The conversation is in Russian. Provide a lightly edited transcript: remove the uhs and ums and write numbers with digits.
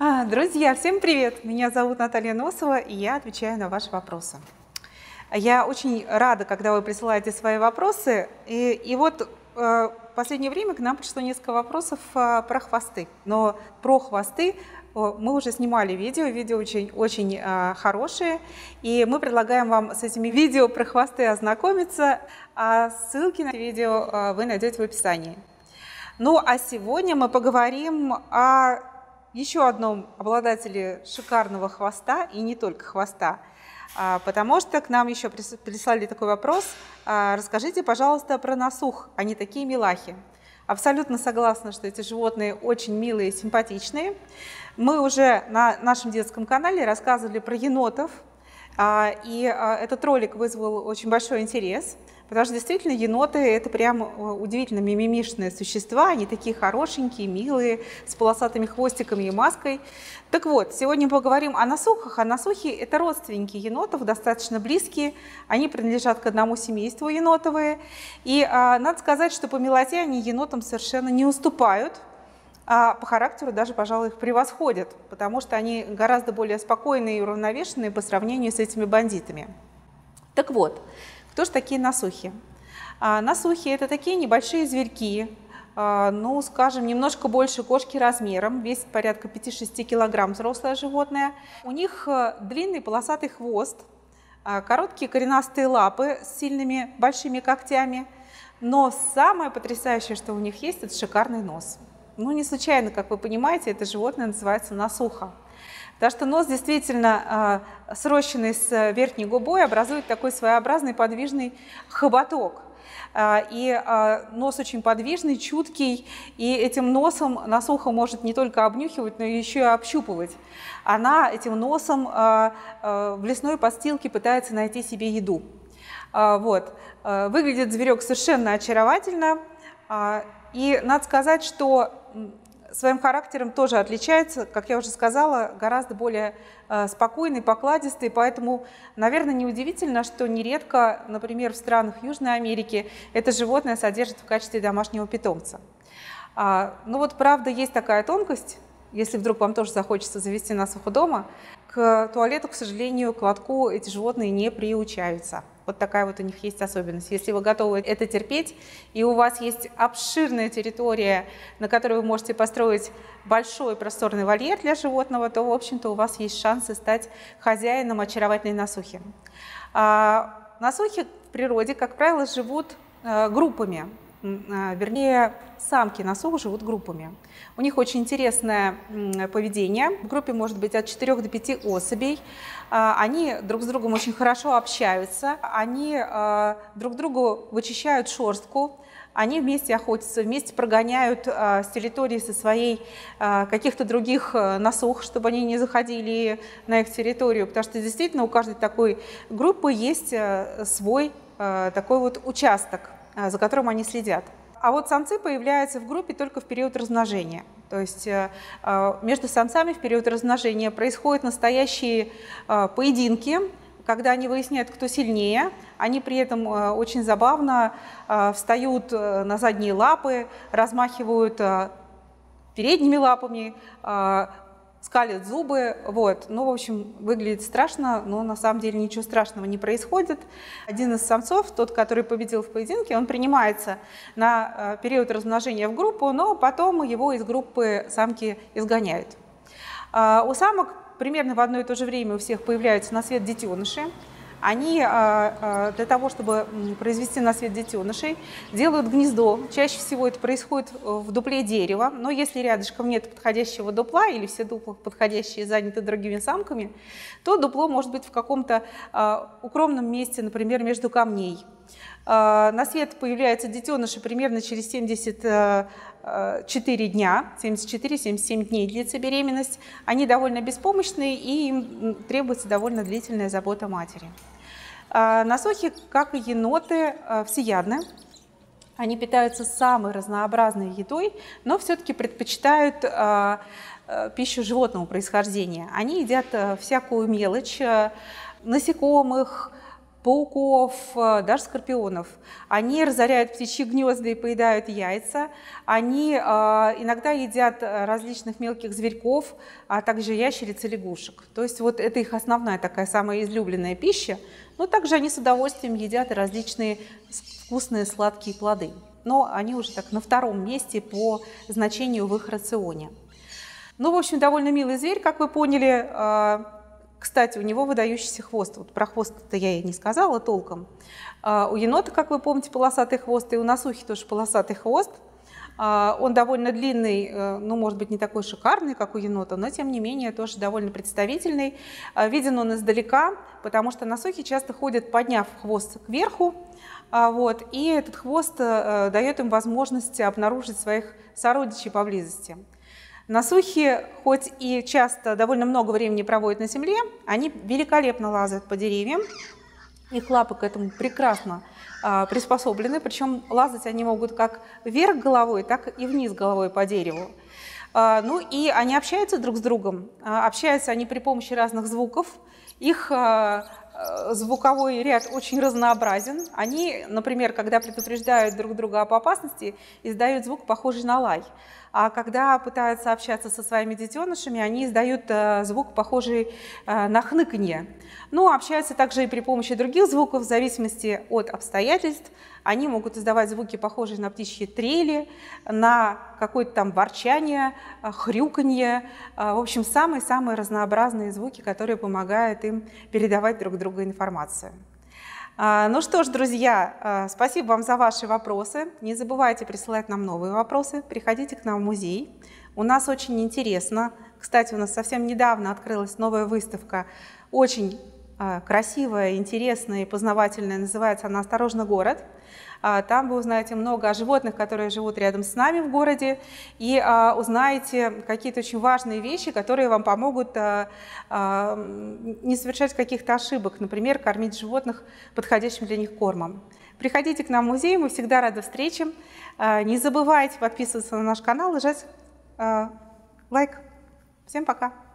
Друзья, всем привет! Меня зовут Наталья Носова, и я отвечаю на ваши вопросы. Я очень рада, когда вы присылаете свои вопросы. И вот в последнее время к нам пришло несколько вопросов про хвосты. Но про хвосты мы уже снимали видео очень хорошие. И мы предлагаем вам с этими видео про хвосты ознакомиться. А ссылки на эти видео вы найдете в описании. Ну а сегодня мы поговорим о еще одном обладателе шикарного хвоста, и не только хвоста, потому что к нам еще прислали такой вопрос. Расскажите, пожалуйста, про носух, они такие милахи. Абсолютно согласна, что эти животные очень милые и симпатичные. Мы уже на нашем детском канале рассказывали про енотов, и этот ролик вызвал очень большой интерес. Потому что действительно еноты – это прям удивительно мимимишные существа, они такие хорошенькие, милые, с полосатыми хвостиками и маской. Так вот, сегодня поговорим о носухах. А носухи – это родственники енотов, достаточно близкие, они принадлежат к одному семейству енотовые. И надо сказать, что по милоте они енотам совершенно не уступают, а по характеру даже, пожалуй, их превосходят, потому что они гораздо более спокойные и уравновешенные по сравнению с этими бандитами. Так вот, кто же такие носухи? Носухи – это такие небольшие зверьки, ну, скажем, немножко больше кошки размером, весит порядка 5-6 килограмм взрослое животное. У них длинный полосатый хвост, короткие коренастые лапы с сильными большими когтями, но самое потрясающее, что у них есть, это шикарный нос. Ну, не случайно, как вы понимаете, это животное называется носуха. Потому что нос действительно, срощенный с верхней губой, образует такой своеобразный подвижный хоботок. И нос очень подвижный, чуткий, и этим носом носуха может не только обнюхивать, но еще и общупывать. Она этим носом в лесной подстилке пытается найти себе еду. Вот. Выглядит зверек совершенно очаровательно, и надо сказать, что своим характером тоже отличается, как я уже сказала, гораздо более спокойный, покладистый, поэтому, наверное, неудивительно, что нередко, например, в странах Южной Америки это животное содержат в качестве домашнего питомца. Ну вот, правда, есть такая тонкость, если вдруг вам тоже захочется завести носуху дома, к туалету, к сожалению, к лотку эти животные не приучаются. Вот такая вот у них есть особенность. Если вы готовы это терпеть, и у вас есть обширная территория, на которой вы можете построить большой просторный вольер для животного, то, в общем-то, у вас есть шансы стать хозяином очаровательной носухи. Носухи в природе, как правило, живут группами. Вернее, самки носух живут группами. У них очень интересное поведение. В группе может быть от 4 до 5 особей. Они друг с другом очень хорошо общаются. Они друг другу вычищают шерстку. Они вместе охотятся, вместе прогоняют с территории со своей каких-то других носух, чтобы они не заходили на их территорию. Потому что действительно у каждой такой группы есть свой такой вот участок, за которым они следят. А вот самцы появляются в группе только в период размножения. То есть между самцами в период размножения происходят настоящие поединки, когда они выясняют, кто сильнее. Они при этом очень забавно встают на задние лапы, размахивают передними лапами, скалят зубы, вот. Ну, в общем, выглядит страшно, но на самом деле ничего страшного не происходит. Один из самцов, тот, который победил в поединке, он принимается на период размножения в группу, но потом его из группы самки изгоняют. У самок примерно в одно и то же время у всех появляются на свет детеныши. Они для того, чтобы произвести на свет детенышей, делают гнездо. Чаще всего это происходит в дупле дерева, но если рядышком нет подходящего дупла или все дупла подходящие заняты другими самками, то дупло может быть в каком-то укромном месте, например, между камней. На свет появляются детеныши примерно через 74 дня, 74-77 дней длится беременность. Они довольно беспомощные, и им требуется довольно длительная забота матери. Носухи, как и еноты, всеядны. Они питаются самой разнообразной едой, но все-таки предпочитают пищу животного происхождения. Они едят всякую мелочь, насекомых, пауков, даже скорпионов. Они разоряют птичьи гнезда и поедают яйца. Они иногда едят различных мелких зверьков, а также ящериц и лягушек. То есть вот это их основная такая самая излюбленная пища. Но также они с удовольствием едят и различные вкусные сладкие плоды. Но они уже так на втором месте по значению в их рационе. Ну, в общем, довольно милый зверь, как вы поняли. Кстати, у него выдающийся хвост. Вот про хвост-то я и не сказала толком. У енота, как вы помните, полосатый хвост, и у носухи тоже полосатый хвост. Он довольно длинный, ну, может быть, не такой шикарный, как у енота, но, тем не менее, тоже довольно представительный. Виден он издалека, потому что носухи часто ходят, подняв хвост кверху, вот, и этот хвост дает им возможность обнаружить своих сородичей поблизости. Носухи, хоть и часто довольно много времени проводят на земле, они великолепно лазают по деревьям. Их лапы к этому прекрасно приспособлены, причем лазать они могут как вверх головой, так и вниз головой по дереву. Ну и они общаются друг с другом. Общаются они при помощи разных звуков. Их звуковой ряд очень разнообразен. Они, например, когда предупреждают друг друга об опасности, издают звук, похожий на лай. А когда пытаются общаться со своими детенышами, они издают звук, похожий на хныканье. Но общаются также и при помощи других звуков, в зависимости от обстоятельств. Они могут издавать звуки, похожие на птичьи трели, на какое-то там ворчание, хрюканье. В общем, самые-самые разнообразные звуки, которые помогают им передавать друг другу информацию. Ну что ж, друзья, спасибо вам за ваши вопросы. Не забывайте присылать нам новые вопросы. Приходите к нам в музей. У нас очень интересно. Кстати, у нас совсем недавно открылась новая выставка, очень красивая, интересная и познавательная. Называется она «Осторожно, город». Там вы узнаете много о животных, которые живут рядом с нами в городе, и узнаете какие-то очень важные вещи, которые вам помогут не совершать каких-то ошибок, например, кормить животных подходящим для них кормом. Приходите к нам в музей, мы всегда рады встречам. Не забывайте подписываться на наш канал и жать лайк. Всем пока!